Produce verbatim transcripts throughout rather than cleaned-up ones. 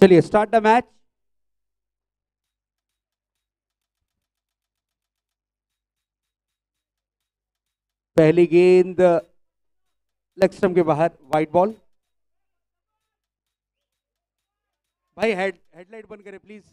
चलिए start the match. पहली गेंद लेग स्टंप के बाहर, वाइड बॉल। भाई हेड हेडलाइट बंद करें प्लीज।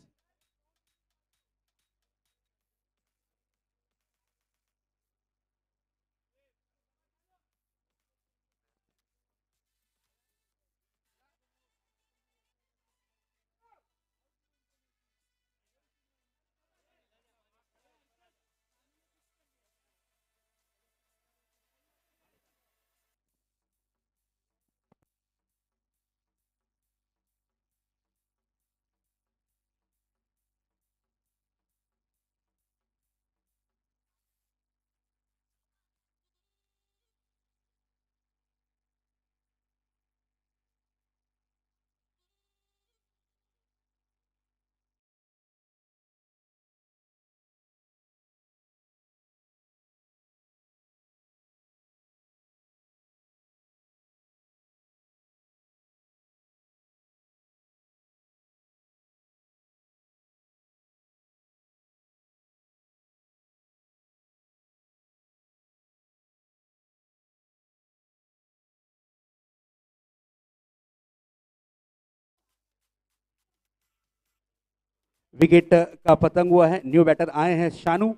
विकेट का पतंग हुआ है। न्यू बैटर आए हैं शानू।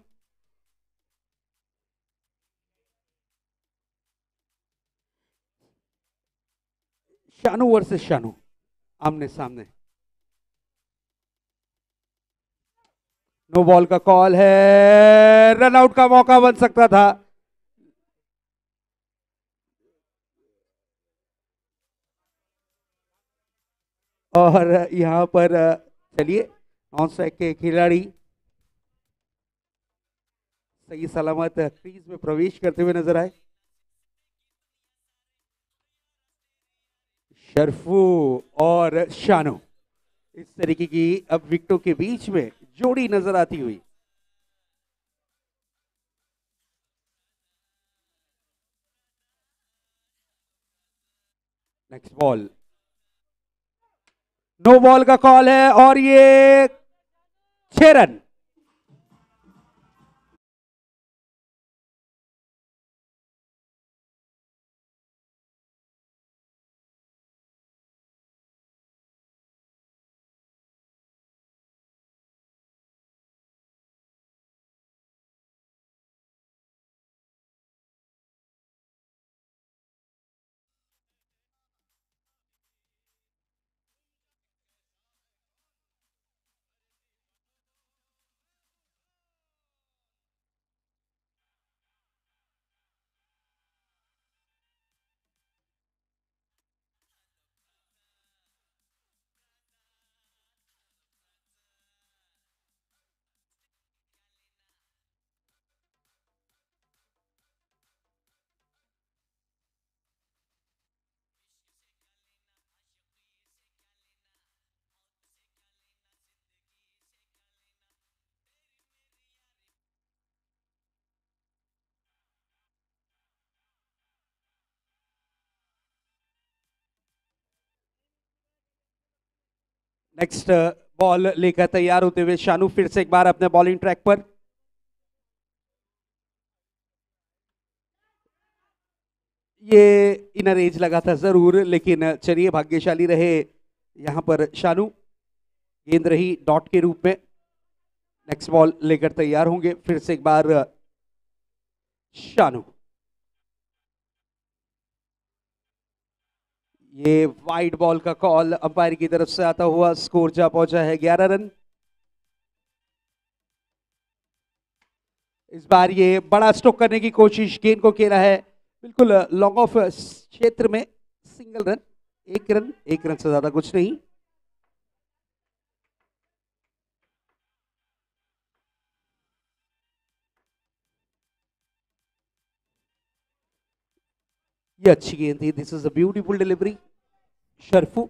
शानू वर्सेस शानू, आमने सामने। नो बॉल का कॉल है। रन आउट का मौका बन सकता था। और यहां पर चलिए नॉन स्ट्राइक के खिलाड़ी सही सलामत क्रीज में प्रवेश करते हुए नजर आए। शरफू और शानू, इस तरीके की अब विकेटों के बीच में जोड़ी नजर आती हुई। नेक्स्ट बॉल, नो बॉल का कॉल है और ये छह रन। नेक्स्ट बॉल लेकर तैयार होते हुए शानू फिर से एक बार अपने बॉलिंग ट्रैक पर। ये इनर एज लगा था जरूर, लेकिन चलिए भाग्यशाली रहे यहां पर शानू। गेंद रही डॉट के रूप में। नेक्स्ट बॉल लेकर तैयार होंगे फिर से एक बार शानू। ये वाइड बॉल का कॉल अंपायर की तरफ से आता हुआ, स्कोर जा पहुंचा है ग्यारह रन। इस बार ये बड़ा स्ट्रोक करने की कोशिश, गेंद को खेला है बिल्कुल लॉन्ग ऑफ क्षेत्र में। सिंगल रन, एक रन, एक रन से ज्यादा कुछ नहीं। ये अच्छी गेंद थी। This is a beautiful delivery Sharfu.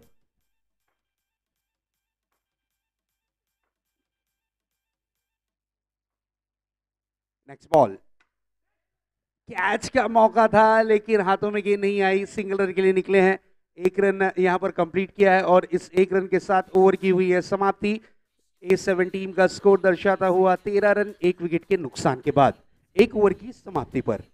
Next ball, catch का मौका था लेकिन हाथों में गेंद नहीं आई। सिंगल रन के लिए निकले हैं एक रन यहां पर कंप्लीट किया है और इस एक रन के साथ ओवर की हुई है समाप्ति। ए सेवन टीम का स्कोर दर्शाता हुआ तेरह रन एक विकेट के नुकसान के बाद एक ओवर की समाप्ति पर।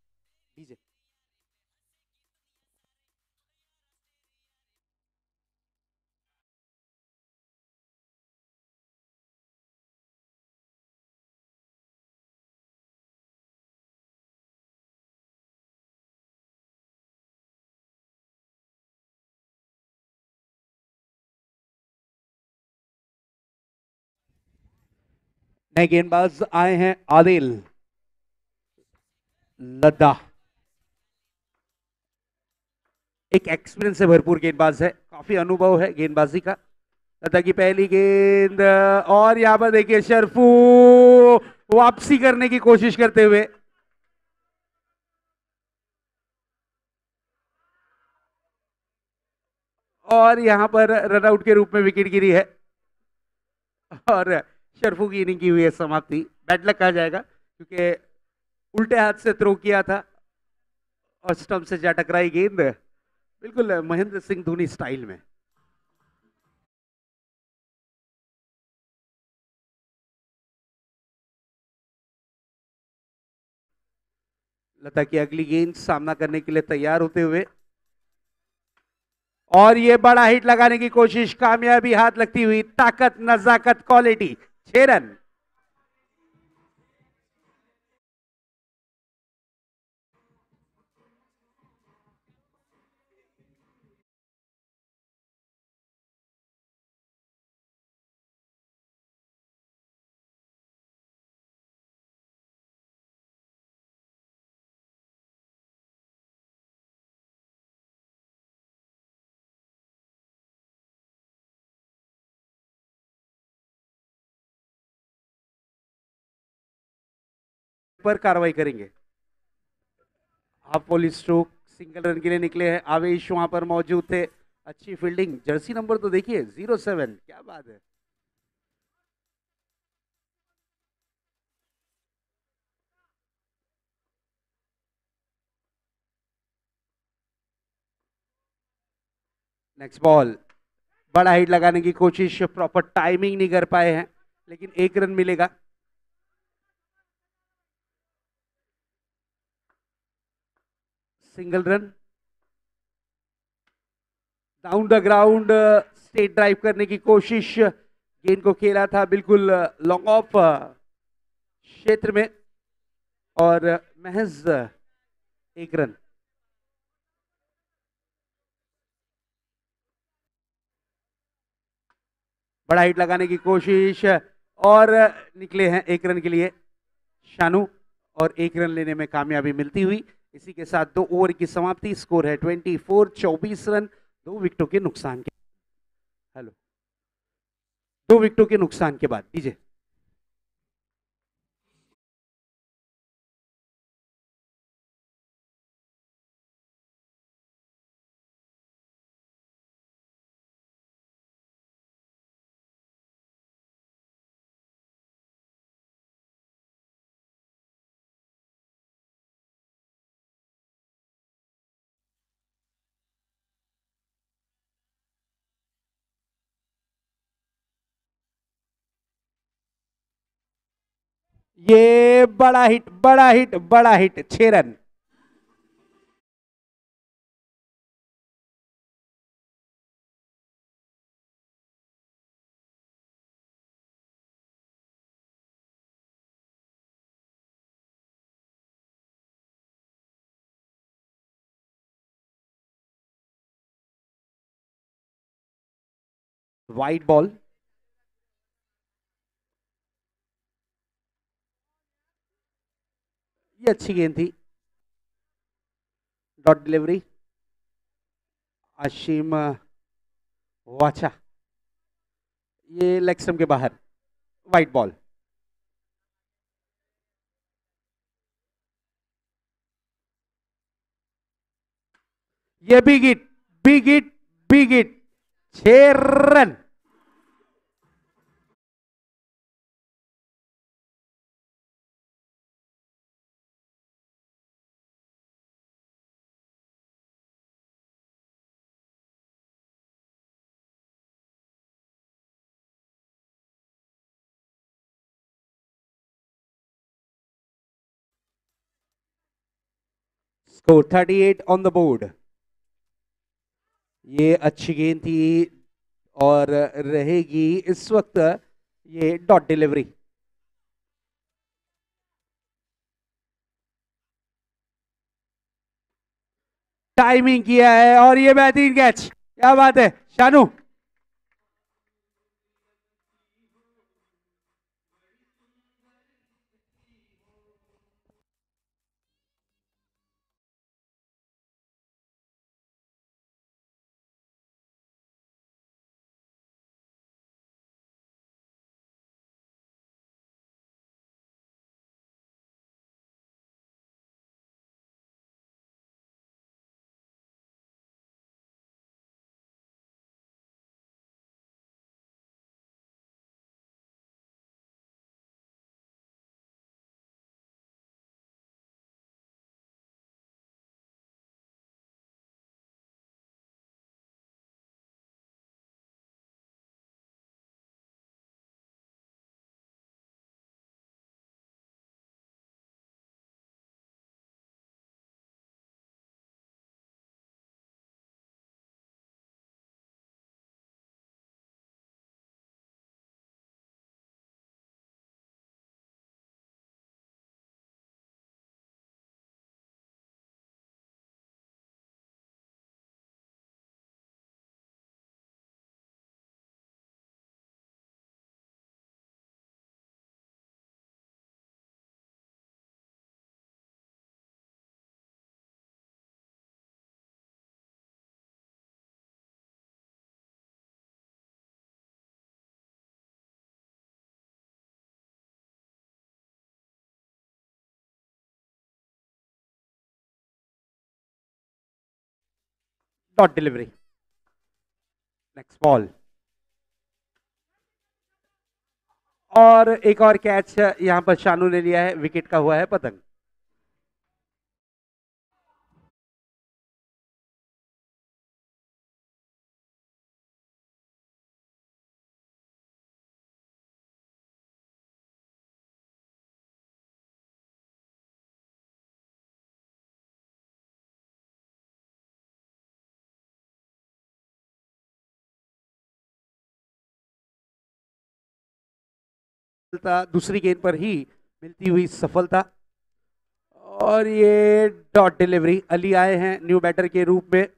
नए गेंदबाज आए हैं आदिल लद्दा, एक एक्सपीरियंस से भरपूर गेंदबाज है, काफी अनुभव है गेंदबाजी का। लता की पहली गेंद और यहां पर देखिए शरफू वापसी करने की कोशिश करते हुए, और यहां पर रनआउट के रूप में विकेट गिरी है और शरफू की इनिंग की हुई है समाप्ति। बैड लक कहा जाएगा क्योंकि उल्टे हाथ से थ्रो किया था और स्टंप से जा टकराई गेंद, बिल्कुल महेंद्र सिंह धोनी स्टाइल में। लता की अगली गेंद सामना करने के लिए तैयार होते हुए, और ये बड़ा हिट लगाने की कोशिश, कामयाबी हाथ लगती हुई, ताकत नजाकत क्वालिटी, छह रन। पर कार्रवाई करेंगे। हाफ पुलिस स्ट्रोक सिंगल रन के लिए निकले हैं, आवेश वहां पर मौजूद थे, अच्छी फील्डिंग, जर्सी नंबर तो देखिए जीरो सेवन, क्या बात है। नेक्स्ट बॉल, बड़ा हिट लगाने की कोशिश, प्रॉपर टाइमिंग नहीं कर पाए हैं, लेकिन एक रन मिलेगा। Single run, down the ground straight drive करने की कोशिश, गेंद को खेला था बिल्कुल लॉन्ग ऑफ क्षेत्र में और महज एक रन। बड़ा हिट लगाने की कोशिश और निकले हैं एक रन के लिए शानू, और एक रन लेने में कामयाबी मिलती हुई। इसी के साथ दो ओवर की समाप्ति, स्कोर है ट्वेंटी फोर, चौबीस रन दो विकेटों के नुकसान के, हेलो, दो विकेटों के नुकसान के बाद। दीजिए ये बड़ा हिट, बड़ा हिट, बड़ा हिट, छह रन। वाइड बॉल, ये अच्छी गेंद थी, डॉट डिलीवरी, आशिम वाचा, ये लेग स्टंप के बाहर, वाइड बॉल। ये big hit, big hit, big hit, छह run. Score thirty eight on the board. ये अच्छी गेंद थी और रहेगी इस वक्त ये डॉट डिलीवरी। टाइमिंग किया है और ये बेहतरीन कैच, क्या बात है Shanu. Dot delivery. Next ball और एक और कैच यहां पर शानू ने लिया है, विकेट का हुआ है पतंग। दूसरी गेंद पर ही मिलती हुई सफलता और ये डॉट डिलीवरी। अली आए हैं न्यू बैटर के रूप में।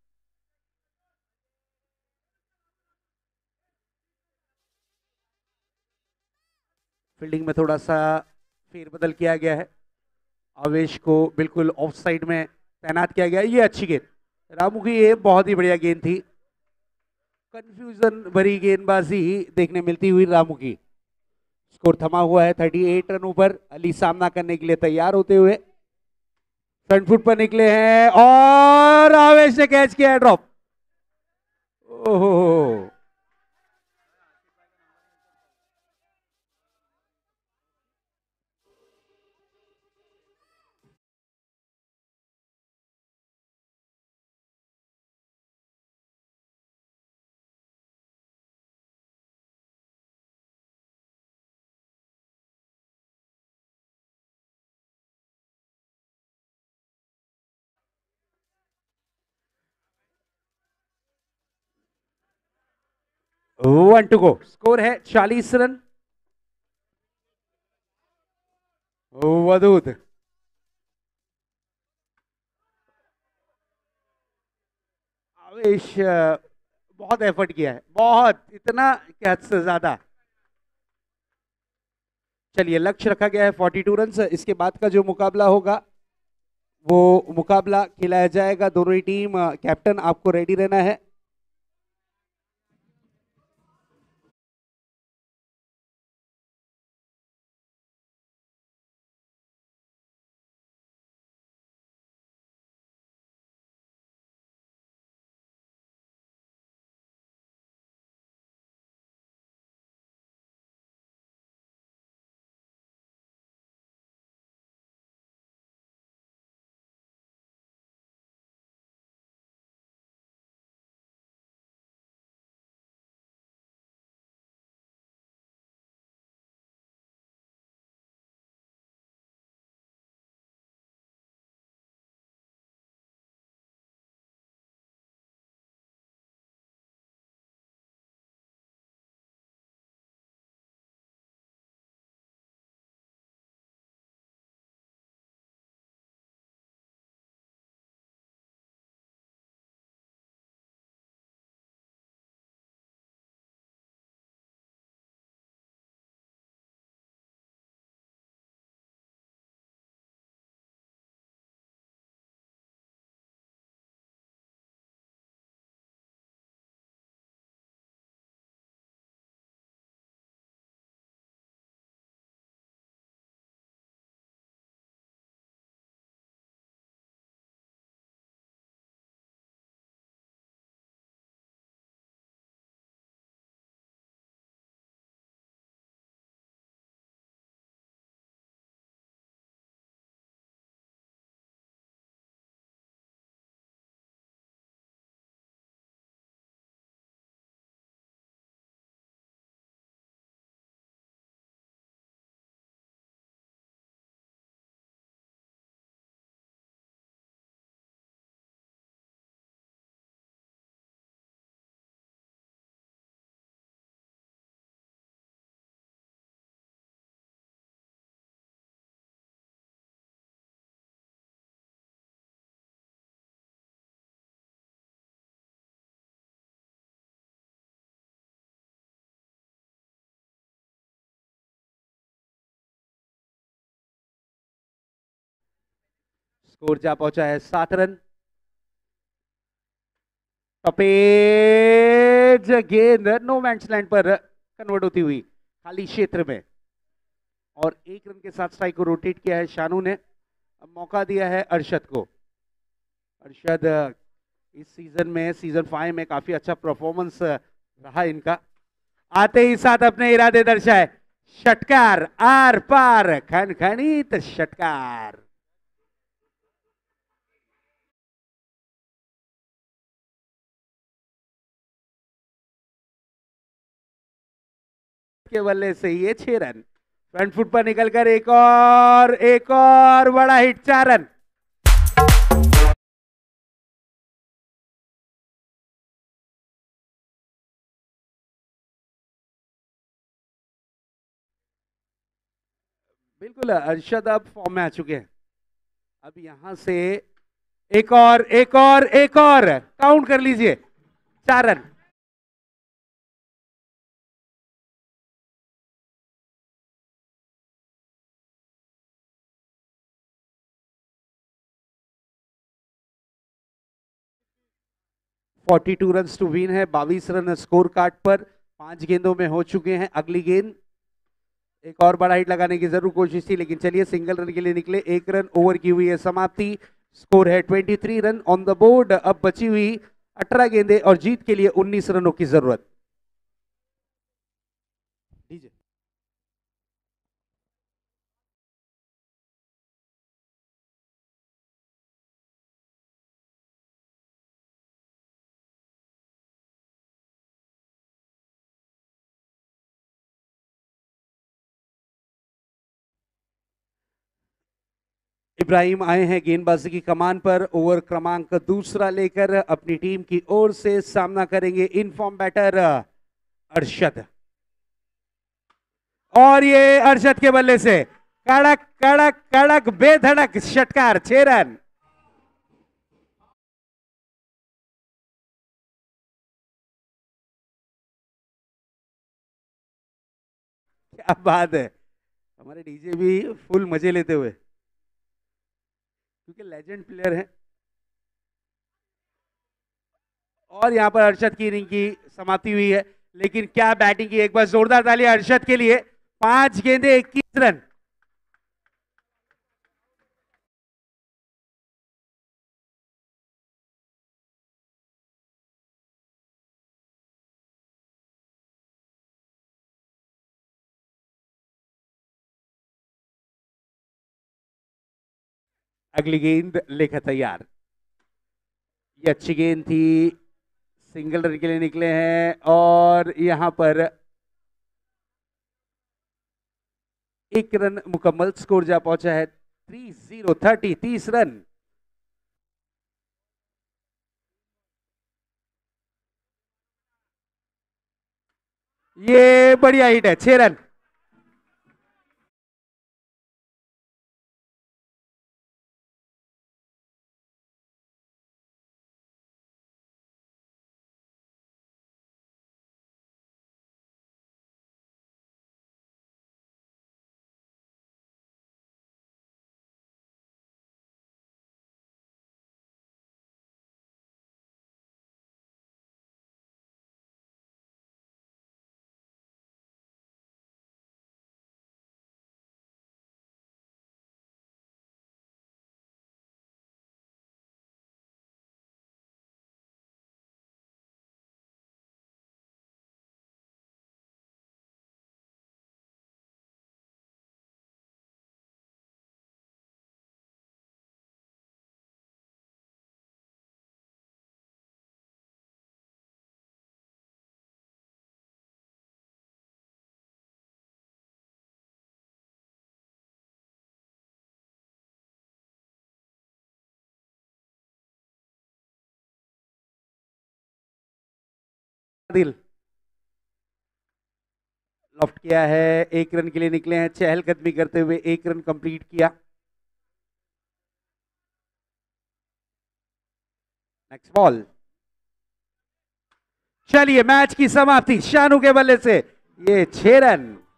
फील्डिंग में थोड़ा सा फेरबदल किया गया है, आवेश को बिल्कुल ऑफ साइड में तैनात किया गया है। ये अच्छी गेंद रामू की, ये बहुत ही बढ़िया गेंद थी। कंफ्यूजन भरी गेंदबाजी देखने मिलती हुई रामू की। स्कोर थमा हुआ है थर्टी एट रनों पर। अली सामना करने के लिए तैयार होते हुए फ्रंट फुट पर निकले हैं और आवेश ने कैच किया है ड्रॉप। ओहो, वन टू गो। स्कोर है चालीस रन। वदूद आवेश बहुत एफर्ट किया है, बहुत, इतना क्या हद से ज्यादा। चलिए लक्ष्य रखा गया है बयालीस रन। इसके बाद का जो मुकाबला होगा वो मुकाबला खिलाया जाएगा। दोनों ही टीम, कैप्टन आपको रेडी रहना है। स्कोर जा पहुंचा है सात रन। टपेज गेंद नो मैच लैंड पर कन्वर्ट होती हुई खाली क्षेत्र में, और एक रन के साथ स्ट्राइक को रोटेट किया है शानू ने। अब मौका दिया है अरशद को। अरशद इस सीजन में, सीजन फाइव में काफी अच्छा परफॉर्मेंस रहा इनका। आते ही साथ अपने इरादे दर्शाए, षटकार आर पार, खनखनित षटकार। के बल्ले से ये छह रन, फ्रंट फुट पर निकलकर एक और एक और बड़ा हिट, चार रन। बिल्कुल अरशद अब फॉर्म में आ चुके हैं। अब यहां से एक और एक और एक और काउंट कर लीजिए, चार रन। बयालीस रन टू विन है, बाईस रन स्कोर कार्ड पर, पांच गेंदों में हो चुके हैं। अगली गेंद एक और बड़ा हिट लगाने की जरूर कोशिश थी, लेकिन चलिए सिंगल रन के लिए निकले। एक रन ओवर की हुई है समाप्ति, स्कोर है तेईस रन ऑन द बोर्ड। अब बची हुई अठारह गेंदें और जीत के लिए उन्नीस रनों की जरूरत। इब्राहिम आए हैं गेंदबाजी की कमान पर, ओवर क्रमांक दूसरा लेकर अपनी टीम की ओर से सामना करेंगे इनफॉर्म बैटर अरशद। और ये अरशद के बल्ले से कड़क कड़क कड़क बेधड़क षटकार, छह रन। क्या बात है, हमारे डीजे भी फुल मजे लेते हुए, क्योंकि लेजेंड प्लेयर है। और यहां पर अरशद की इनिंग की समाप्ति हुई है, लेकिन क्या बैटिंग की, एक बार जोरदार तालियां अरशद के लिए। पांच गेंदे इक्कीस रन। अगली गेंद लेकर तैयार, ये अच्छी गेंद थी, सिंगल रन के लिए निकले हैं। और यहां पर एक रन मुकम्मल, स्कोर जा पहुंचा है थ्री जीरो थर्टी, तीस रन। ये बढ़िया हिट है, छह रन। दिल लॉफ्ट किया है, एक रन के लिए निकले हैं, चहलकदमी करते हुए एक रन कंप्लीट किया। नेक्स्ट बॉल, चलिए मैच की समाप्ति शानू के बल्ले से, ये छह रन।